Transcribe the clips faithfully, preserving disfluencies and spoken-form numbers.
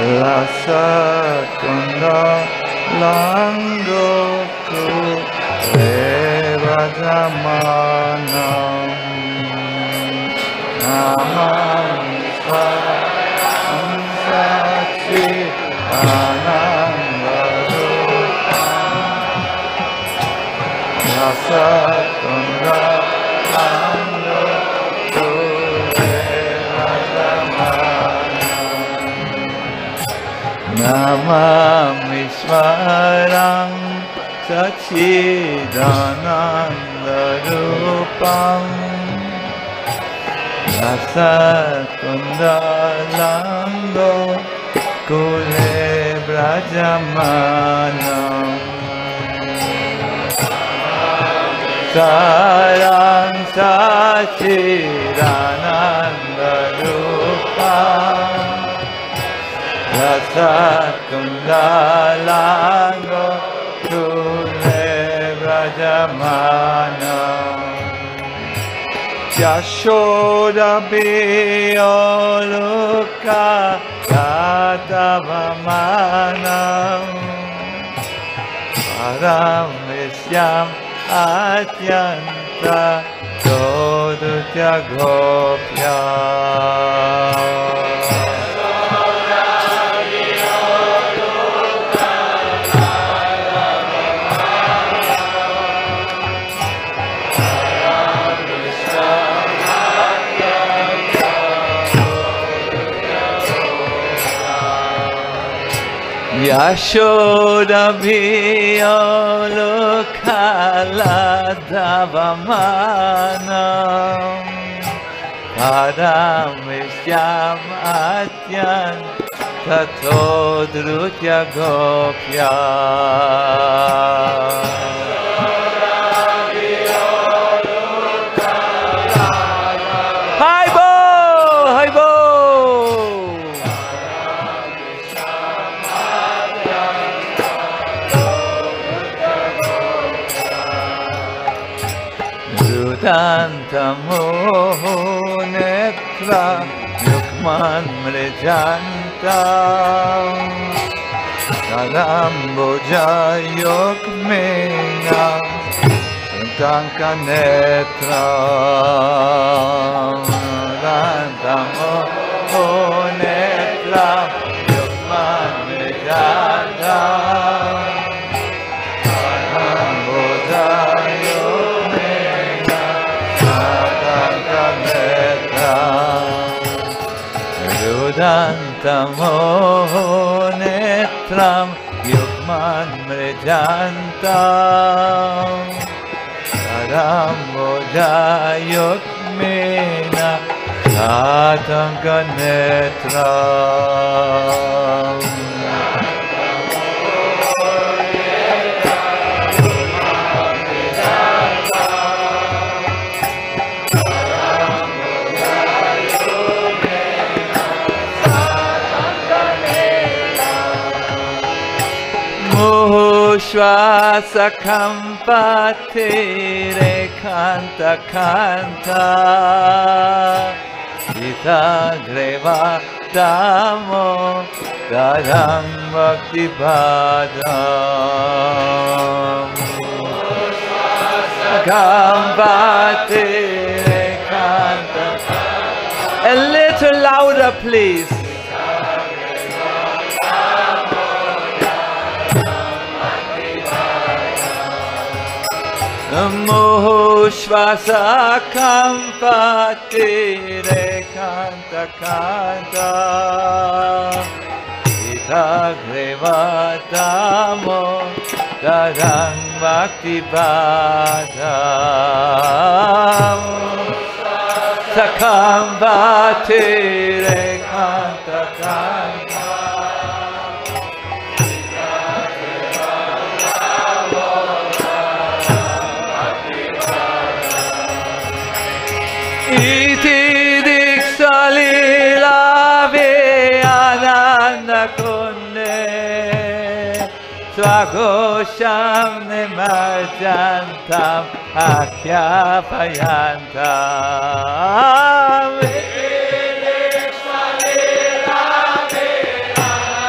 Rasa Kunda Langoku Levajamanam Namam Svam Sachi Anandarupam Rasa Kunda Langoku Levajamanam Namami Svaram Sachidanandarupam Rasakundalango Kule Brajamanam Sarang Sachidanandarupam Rasakundalango Kule Brajamanam Yashoda Biyoluka Yatavamanam Param Visyam Atyanta Dodutya Gopya Yashoda Biyoluka Ladavamanam Padam Visyam Atyan Tatodrutya Gopya Haibo! Haibo! Tantamoho netra yukman mrejanta Saramboja yukmena tanka netra Tantamoho netra yukman mrejanta Tantamoho netram yukman mrejantam Saramboja yukmena satanka netram Shvasa kampate rekanta kanta Ita greva damo dadam bhakti padam Kampate rekanta A little louder please Moho Shvasa Kampate Rekanta Kanta Ita Greva Damo Dadang Bhakti Badam Sakampate Rekanta Kanta Iti Diksalila Ve Ananda Kunde Swagosham Nimarjantam Akyapayantam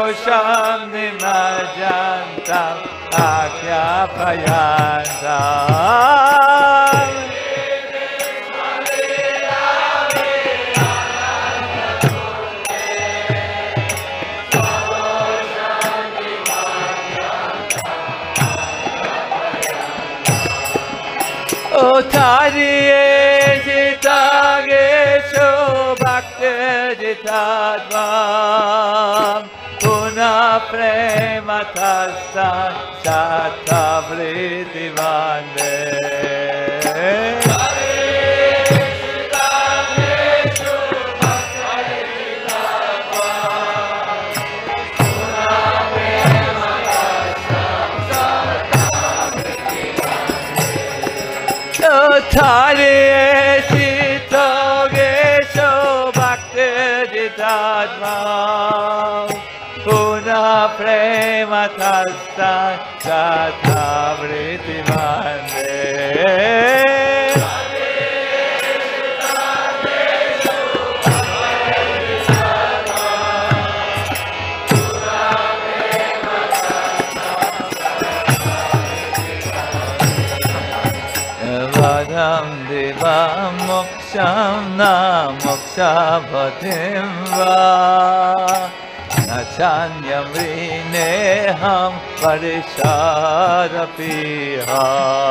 Mosham Nimajantam Akhyapayantam Otariye Jitagesho Bhakti Jitadvam Puna Prema Tasam Satavriti Vande Tariye Sitogesho Bhakti Jitadvam Puna Prema Tasam Satavriti Vande Vadam Devam Moksham Na Moksha Bhatim Va Nachanyam Rineham Parishadapiha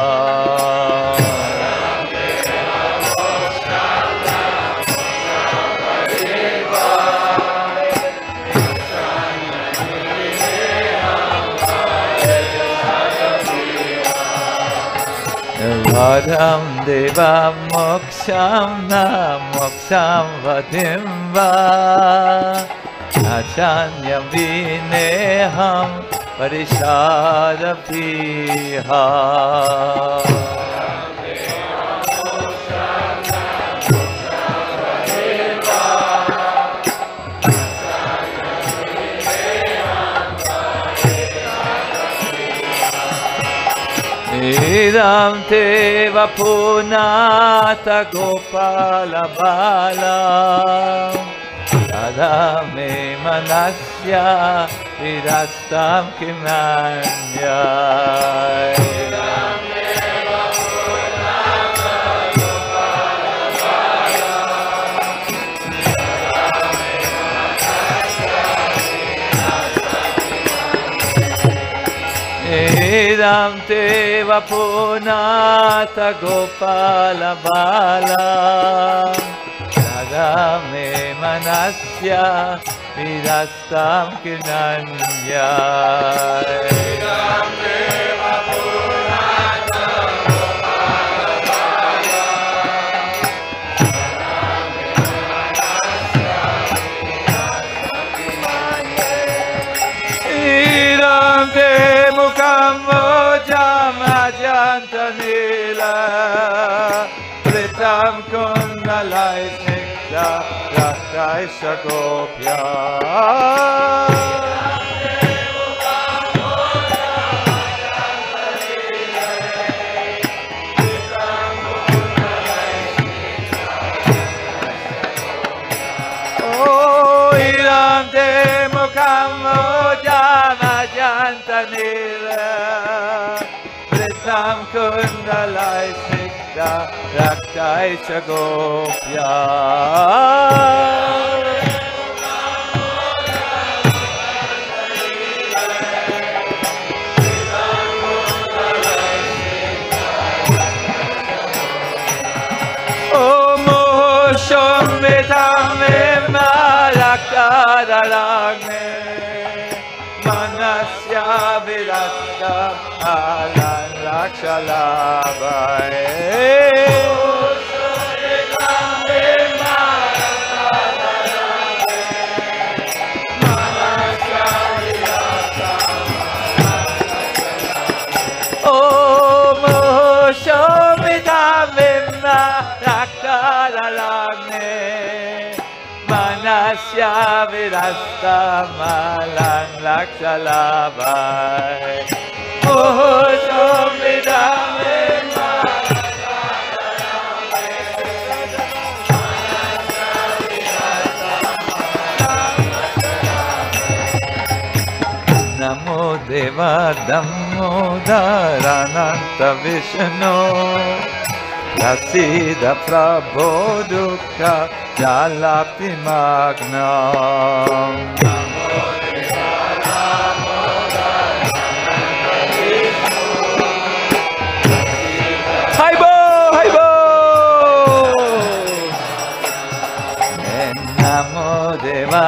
Vadam Devam Moksham Na Moksham Vadim Va Achanyam Vineham Parishadapiha Idam Teva Punata Gopala Bala Adame Manasya Vidastam Kimanya Idam Teva Punata Gopala Bala Adame Manasya Idam Teva Punata Gopala Bala Adame Manasya Vidastam Kinanya Idam Teva Punata Gopala Bala Adame Manasya Vidastam Kinanya Idam Te Mukam Mojam Ajantanila Pritam Kundalai Sikta Raktai Shagopya Oh, Idam Te Mukam Mojam Ajantanila Pritam Kundalai Sikta Raktai Shagopya Om Moshom Vedam Vema Raktararagne Manasya Virasta Alan Lakshalabhaye Om Shomidam Vimna Raktaralagne Manasya Virasta Malang Lakshalabhaye Om Shomidam Vimna Deva Damodarananta Vishnu Prasida Prabho Dukkha Jalapti Magnam Haibo! Haibo! Namo Deva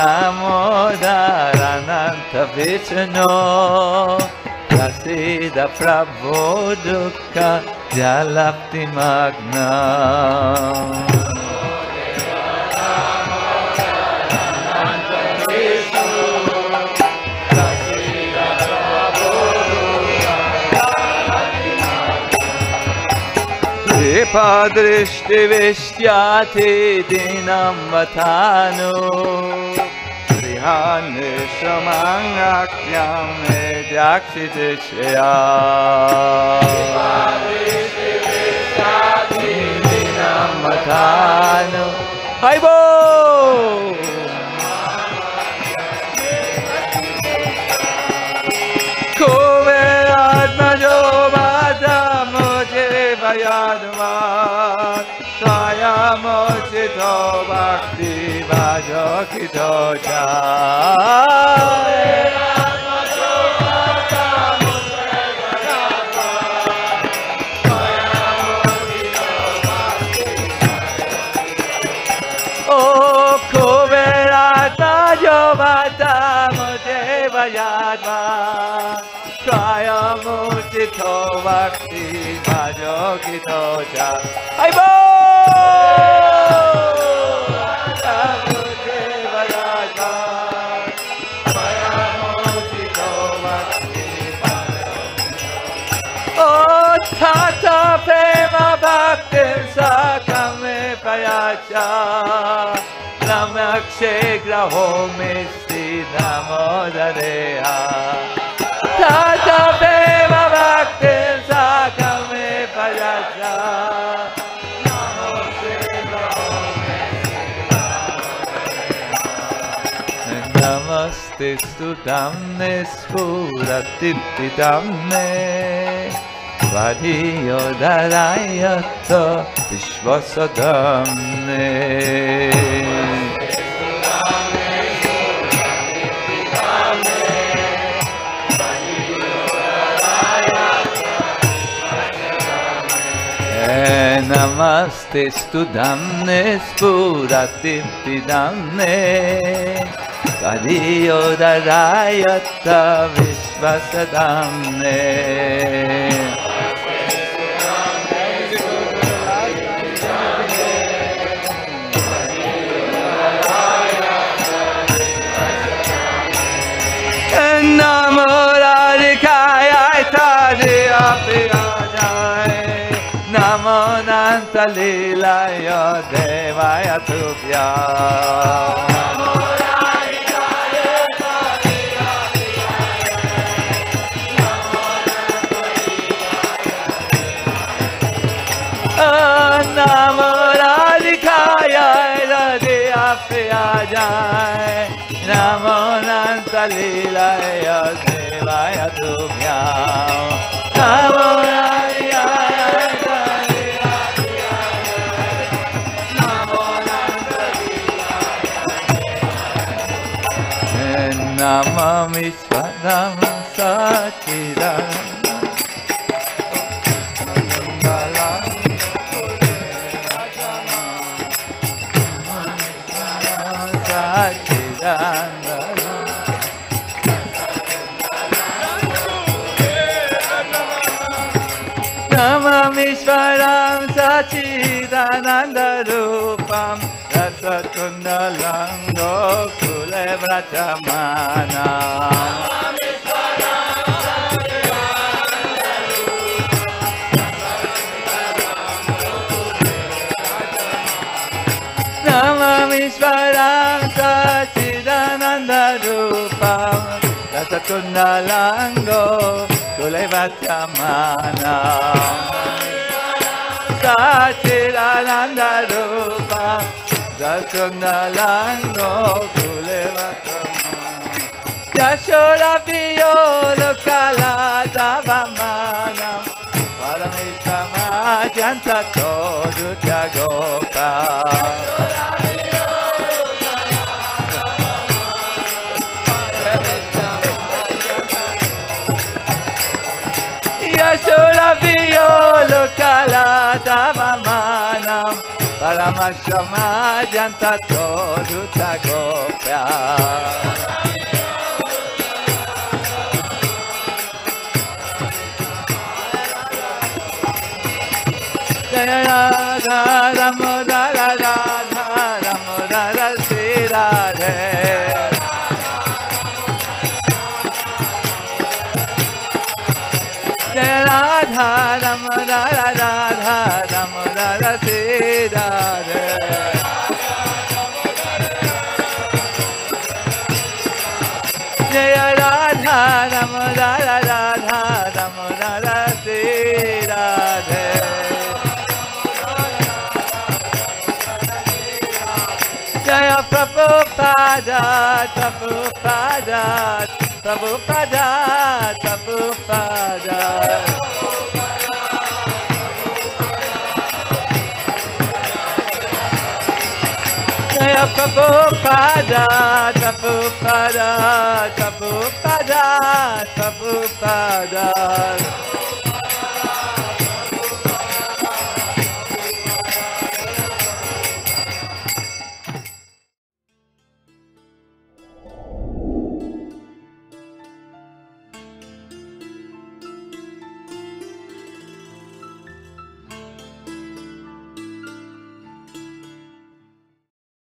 Damodarananta Vishnu Prasida Prabho Dukkha Jalapti Magnam Padrishti Vishyati Dinam Vatanu Trihane Shamangakyam Medyaksitishya Padrishti Vishyati Dinam Vatanu Haibo! Kove Atmajo Yadva Saya Mochito Bhakti Bhajokito Cha Oh Kuberata Yovata Mojeva Yadva Saya Mochito Bhakti Bhajokito Cha Haibo! Oh Tata Prema Bhaktir Sakame Payacha Namakshe Graho Misti Namodareha Tata Prema Bhaktir Sakame Payacha Namaste Sudamne Spuratitti Damne Svadhiyo Dharayata Vishvasadamne Namaste Studamne Spuratitti Damne Svadhiyo Dharayata Vishvasadamne Namo Radhikaya Tadya Priyajaya Namo Nanta Lilaya Devaya Tubhya Namo Radhikaya Tadya Priyajaya Namo Radhikaya Tadya Priyajaya Namo Nanta Lilaya Devaya Tubhya Namo Radhikaya Namami Swadam Sachidananda Sachidananda Namami Swadam Sachidananda Rupam Rasatundalam Gokule Vrajamana Namamishwaram Sachidananda Rupam Rasatundalam Gokule Vrajamana Sachidananda Rupam Rasatundalam Gokule Vrajamana Yashoda Viyolo Kalata Vamanam Parameshama Janta Todu Jagopa Yashoda Viyolo Kalata Vamanam Parameshama Janta Todu Jagopa Jaya Radha Ramodara Radha Ramodara Sri Radhe Jaya Radha Ramodara Radha Ramodara Sri Radhe Jaya Radha Ramodara Radha Ramodara Sri Radhe Jaya Prabhupada, Prabhupada, Prabhupada, Prabhupada. Jaya Prabhupada, Prabhupada, Prabhupada, Prabhupada.